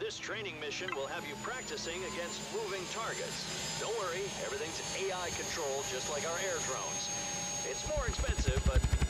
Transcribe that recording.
This training mission will have you practicing against moving targets. Don't worry, everything's AI controlled just like our air drones. It's more expensive, but